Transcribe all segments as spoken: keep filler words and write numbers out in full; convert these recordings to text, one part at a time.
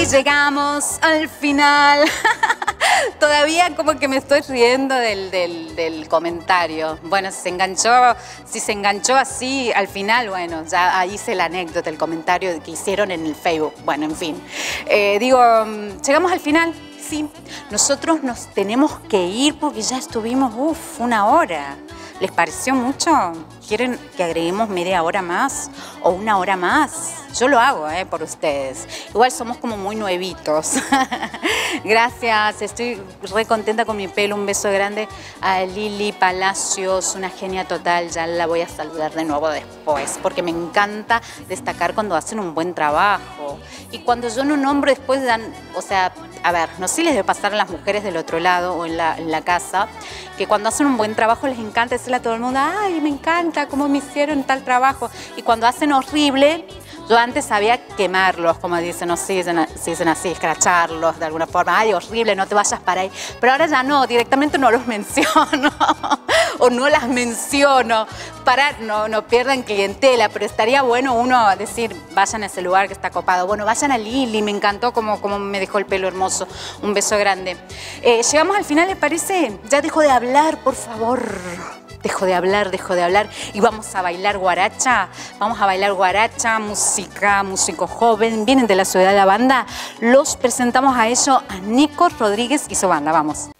llegamos al final. Todavía como que me estoy riendo del, del, del comentario. Bueno, si se enganchó, si se enganchó así al final, bueno, ya ahí hice la anécdota, el comentario que hicieron en el Facebook. Bueno, en fin. Eh, digo, llegamos al final. Sí, nosotros nos tenemos que ir porque ya estuvimos, uff, una hora. ¿Les pareció mucho? ¿Quieren que agreguemos media hora más o una hora más? Yo lo hago, eh, por ustedes. Igual somos como muy nuevitos. Gracias, estoy re contenta con mi pelo. Un beso grande a Lili Palacios, una genia total. Ya la voy a saludar de nuevo después, porque me encanta destacar cuando hacen un buen trabajo. Y cuando yo no nombro después dan, o sea, a ver, no sé si les debe pasar a las mujeres del otro lado o en la, en la casa, que cuando hacen un buen trabajo les encanta decirle a todo el mundo, ay, me encanta cómo me hicieron tal trabajo. Y cuando hacen horrible, yo antes sabía quemarlos, como dicen, no sé si dicen, si dicen así, escracharlos de alguna forma. Ay, horrible, no te vayas para ahí. Pero ahora ya no, directamente no los menciono o no las menciono para no, no pierdan clientela. Pero estaría bueno uno decir, vayan a ese lugar que está copado. Bueno, vayan a Lili, me encantó cómo, cómo me dejó el pelo hermoso. Un beso grande. Eh, llegamos al final, ¿les parece? Ya dejo de hablar, por favor. Dejo de hablar, dejo de hablar y vamos a bailar guaracha. Vamos a bailar guaracha, música, músico joven. Vienen de la ciudad de la banda. Los presentamos a ellos, a Nico Rodríguez y su banda. Vamos.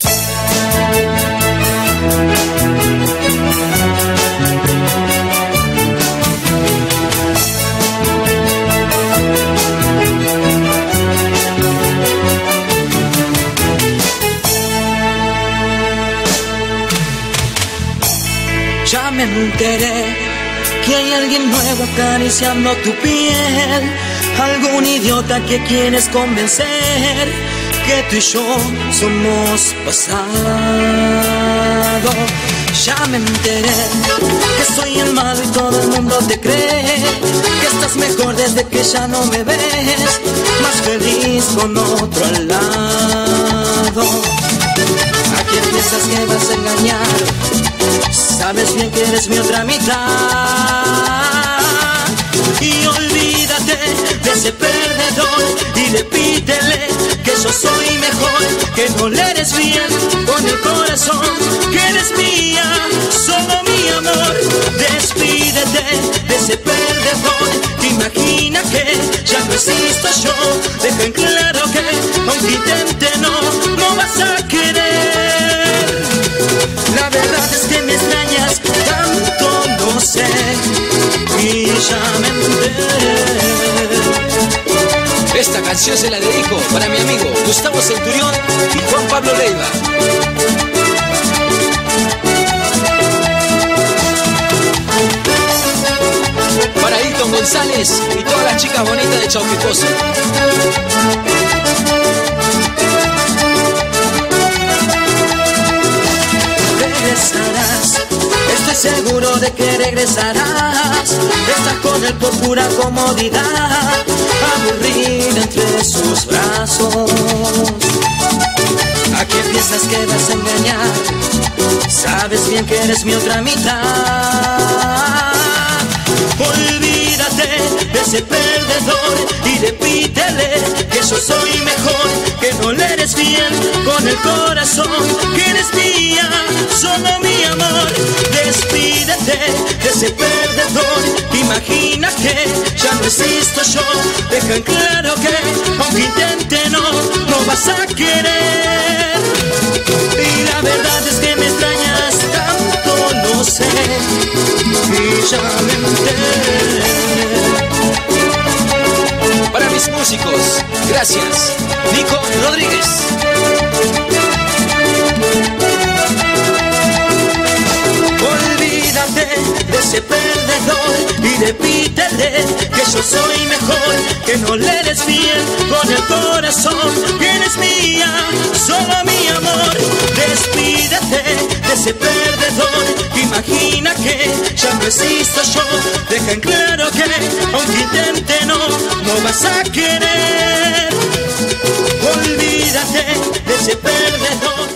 Ya me enteré que hay alguien nuevo acariciando tu piel, algún idiota que quieres convencer que tú y yo somos pasado. Ya me enteré que soy el malo y todo el mundo te cree, que estás mejor desde que ya no me ves, más feliz con otro al lado. ¿A quién piensas que vas a engañar? Sabes bien que eres mi otra mitad. Y olvídate de ese perdedor y repítele que yo soy mejor, que no le eres bien con el corazón, que eres mía, solo mi amor. Despídete de ese perdedor, imagina que ya no existo yo. Deja en claro que aunque intente no, no vas a querer. La verdad es que me extrañas tanto, no sé, y ya me enteré. Esta canción se la dedico para mi amigo Gustavo Centurión y Juan Pablo Leiva. Para Hilton González y todas las chicas bonitas de Chauquiposo. Regresarás, estoy seguro de que regresarás. Estás con él por pura comodidad, aburrida entre sus brazos. ¿A quién piensas que vas a engañar? Sabes bien que eres mi otra mitad. Olvídate de ese perdedor y repítele que yo soy mejor, que no le eres bien con el corazón, que eres mía, solo mi amor. Despídete de ese perdedor, imagina que ya no existo yo. Deja en claro que aunque intente no, no vas a querer. Y la verdad es que me extrañas tanto, no sé, y ya me enteré. Para mis músicos, gracias, Nico Rodríguez. Olvídate de ese perdedor y repítele que yo soy mejor, que no le eres bien con el corazón, que eres mía, solo mi amor. Despídete de ese perdedor, imagina que ya no existo yo. Deja en claro que aunque intente no, no vas a querer. Olvídate de ese perdedor.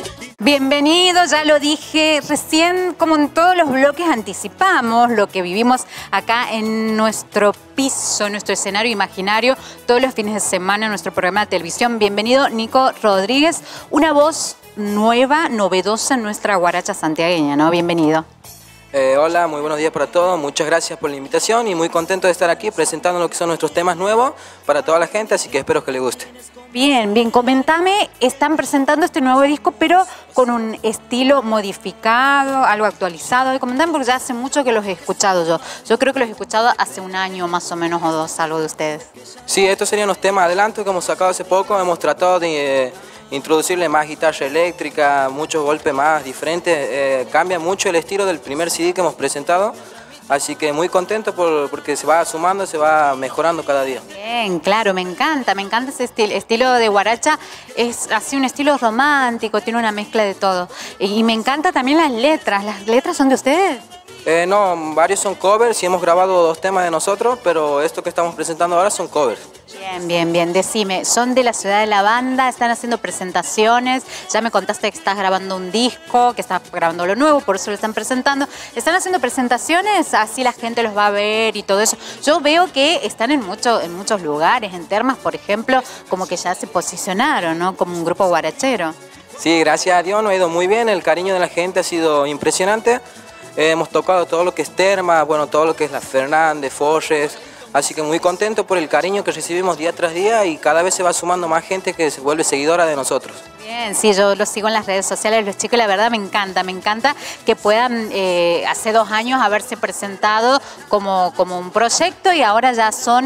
Bienvenido, ya lo dije recién, como en todos los bloques anticipamos lo que vivimos acá en nuestro piso, en nuestro escenario imaginario, todos los fines de semana en nuestro programa de televisión. Bienvenido, Nico Rodríguez, una voz nueva, novedosa en nuestra guaracha santiagueña, ¿no? Bienvenido. Eh, hola, muy buenos días para todos, muchas gracias por la invitación y muy contento de estar aquí presentando lo que son nuestros temas nuevos para toda la gente, así que espero que les guste. Bien, bien, comentame, están presentando este nuevo disco, pero con un estilo modificado, algo actualizado. Comentame porque ya hace mucho que los he escuchado yo. Yo creo que los he escuchado hace un año más o menos o dos, algo de ustedes. Sí, estos serían los temas adelantos que hemos sacado hace poco, hemos tratado de... Eh, introducirle más guitarra eléctrica, muchos golpes más diferentes, eh, cambia mucho el estilo del primer C D que hemos presentado, así que muy contento por, porque se va sumando, se va mejorando cada día. Bien, claro, me encanta, me encanta ese estil, estilo de guaracha, es así un estilo romántico, tiene una mezcla de todo. Y, y me encanta también las letras, ¿las letras son de ustedes? Eh, no, varios son covers y hemos grabado dos temas de nosotros, pero esto que estamos presentando ahora son covers. Bien, bien, bien. Decime, ¿son de la ciudad de la banda? ¿Están haciendo presentaciones? Ya me contaste que estás grabando un disco, que estás grabando lo nuevo, por eso lo están presentando. ¿Están haciendo presentaciones? Así la gente los va a ver y todo eso. Yo veo que están en, mucho, en muchos lugares, en Termas, por ejemplo, como que ya se posicionaron, ¿no? Como un grupo guarachero. Sí, gracias a Dios nos ha ido muy bien, el cariño de la gente ha sido impresionante. Eh, hemos tocado todo lo que es Termas, bueno, todo lo que es La Fernández, Forres. Así que muy contento por el cariño que recibimos día tras día y cada vez se va sumando más gente que se vuelve seguidora de nosotros. Bien, sí, yo los sigo en las redes sociales, los chicos, la verdad me encanta, me encanta que puedan eh, hace dos años haberse presentado como, como un proyecto y ahora ya son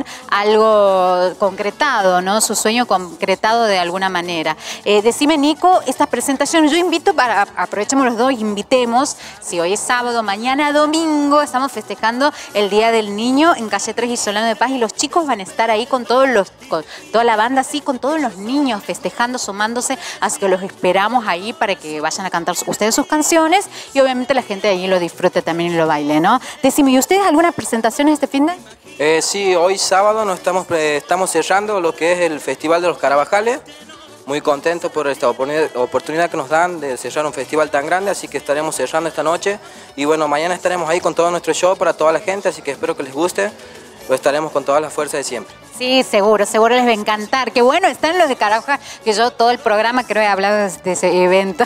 algo concretado, ¿no? Su sueño concretado de alguna manera. Eh, decime, Nico, estas presentaciones, yo invito, para aprovechemos los dos, invitemos, si hoy es sábado, mañana domingo, estamos festejando el Día del Niño en Calle tres y Solano de Paz y los chicos van a estar ahí con todos los, con toda la banda, así, con todos los niños festejando, sumándose. Así que los esperamos ahí para que vayan a cantar ustedes sus canciones y obviamente la gente ahí lo disfrute también y lo baile, ¿no? Decime, ¿y ustedes algunas presentaciones este fin de? Eh, sí, hoy sábado nos estamos, eh, estamos cerrando lo que es el Festival de los Carabajales. Muy contentos por esta oportunidad que nos dan de cerrar un festival tan grande, así que estaremos cerrando esta noche. Y bueno, mañana estaremos ahí con todo nuestro show para toda la gente, así que espero que les guste. Lo estaremos con toda la fuerza de siempre. Sí, seguro, seguro les va a encantar. Qué bueno, están los de Caraja, que yo todo el programa creo he hablado de ese evento.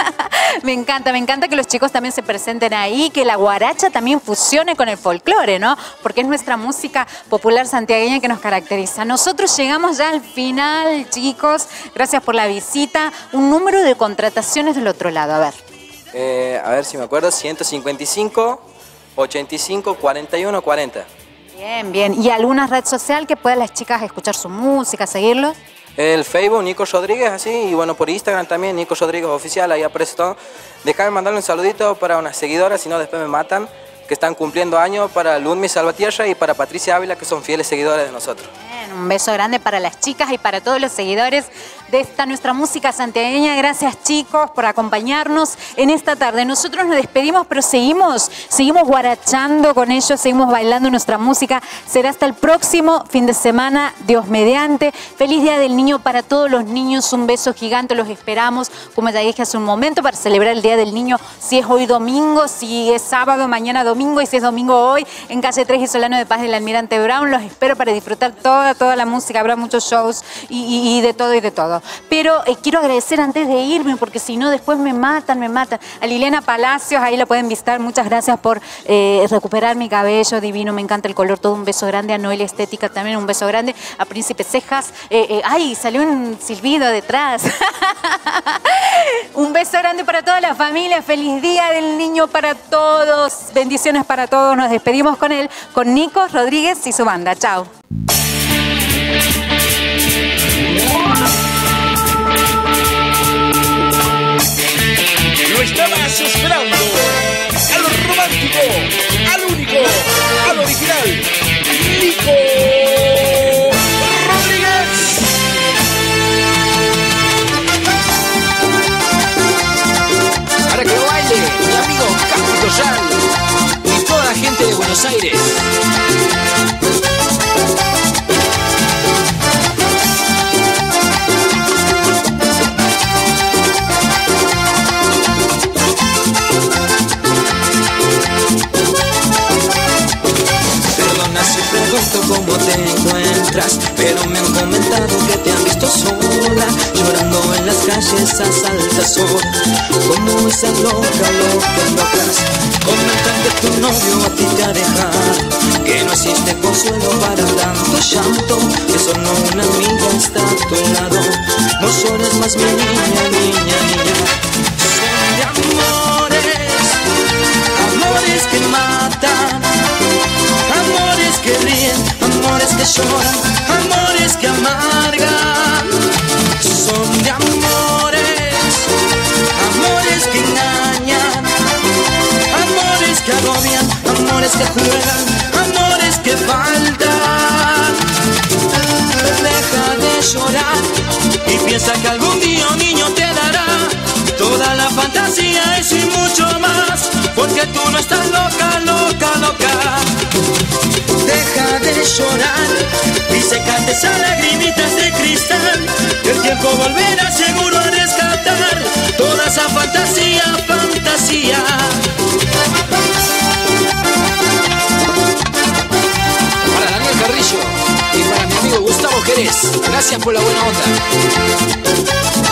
Me encanta, me encanta que los chicos también se presenten ahí, que la guaracha también fusione con el folclore, ¿no? Porque es nuestra música popular santiagueña que nos caracteriza. Nosotros llegamos ya al final, chicos. Gracias por la visita. Un número de contrataciones del otro lado, a ver. Eh, a ver si me acuerdo, ciento cincuenta y cinco, ochenta y cinco, cuarenta y uno, cuarenta. Bien, bien. ¿Y alguna red social que puedan las chicas escuchar su música, seguirlos? El Facebook, Nico Rodríguez, así, y bueno, por Instagram también, Nico Rodríguez Oficial, ahí aparece todo. Déjame mandarle un saludito para unas seguidoras, si no después me matan, que están cumpliendo años, para Ludmi Salvatierra y para Patricia Ávila, que son fieles seguidores de nosotros. Bien, un beso grande para las chicas y para todos los seguidores de esta nuestra música santiagueña. Gracias, chicos, por acompañarnos en esta tarde. Nosotros nos despedimos, pero seguimos, seguimos guarachando con ellos, seguimos bailando nuestra música. Será hasta el próximo fin de semana, Dios mediante. Feliz Día del Niño para todos los niños, un beso gigante, los esperamos, como ya dije hace un momento, para celebrar el Día del Niño, si es hoy domingo, si es sábado, mañana domingo, y si es domingo hoy, en Calle tres y Solano de Paz del Almirante Brown. Los espero para disfrutar toda, toda la música, habrá muchos shows y, y, y de todo y de todo. Pero eh, quiero agradecer antes de irme, porque si no después me matan, me matan. A Liliana Palacios, ahí la pueden visitar. Muchas gracias por eh, recuperar mi cabello divino, me encanta el color, todo un beso grande. A Noelia Estética también un beso grande. A Príncipe Cejas, eh, eh, ay, salió un silbido detrás. Un beso grande para toda la familia, feliz Día del Niño para todos, bendiciones para todos. Nos despedimos con él, con Nico Rodríguez y su banda. Chao. Lo estabas esperando. A lo romántico, al único, al original, Nico Rodríguez. Para que lo baile mi amigo Castro Toyal y toda la gente de Buenos Aires. pregunto cómo te encuentras, pero me han comentado que te han visto sola, llorando en las calles a altas horas, como esas locas, locas, locas. Comentan que tu novio a ti te ha dejado, que no existe consuelo para tanto llanto, que solo una amiga está a tu lado. No llores más, mi niña, niña, niña. Son de amores, amores que matan, amores que ríen, amores que lloran, amores que amargan. Son de amores, amores que engañan, amores que agobian, amores que juegan, amores que faltan. Deja de llorar y piensa que algún día un niño te dará toda la fantasía, eso y mucho más, porque tú no estás loca, loca, loca. Deja de llorar y secate esas lagrimitas de cristal, que el tiempo volverá seguro a rescatar toda esa fantasía, fantasía. Para Daniel Carrillo y para mi amigo Gustavo Jerez, gracias por la buena onda.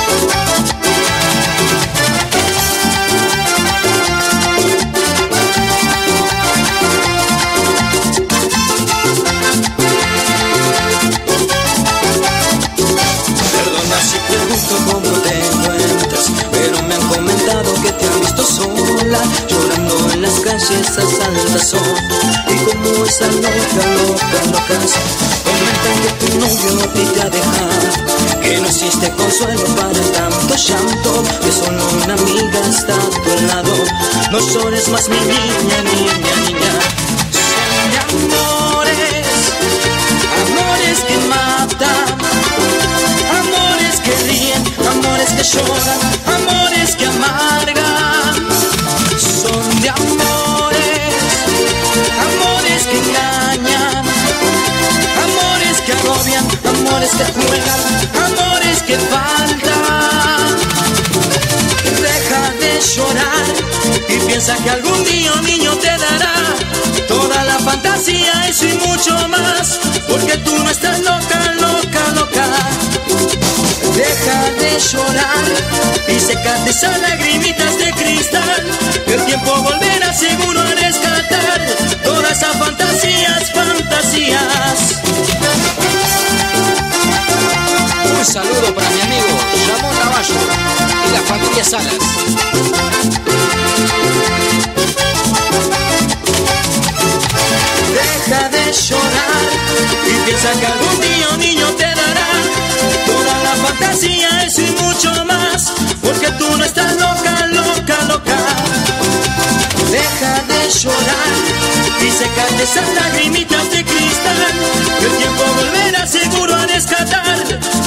Cómo te encuentras, pero me han comentado que te han visto sola, llorando en las calles a altas horas, y como esa loca, loca, locas. Comentan que tu novio a ti te ha dejado, que no existe consuelo para tanto llanto, que solo una amiga está a tu lado. No llores más, mi niña, niña, niña. Son de amores, amores que matan, amores que ríen, amores que lloran, amores que amargan. Son de amores, amores que engañan, amores que agobian, amores que juegan, amores que faltan. Deja de llorar y piensa que algún día un niño te dará toda la fantasía, eso y mucho más, porque tú no estás loca, loca, loca. Deja de llorar y secate esas lagrimitas de cristal, que el tiempo volverá seguro a rescatar todas esas fantasías, fantasías. Un saludo para mi amigo Ramón Navallo y la familia Salas. Deja de llorar y piensa que algún día un niño te dará toda la fantasía, eso y mucho más, porque tú no estás loca, loca, loca. Deja de llorar y secate esas lagrimitas de cristal, que el tiempo volverá seguro a rescatar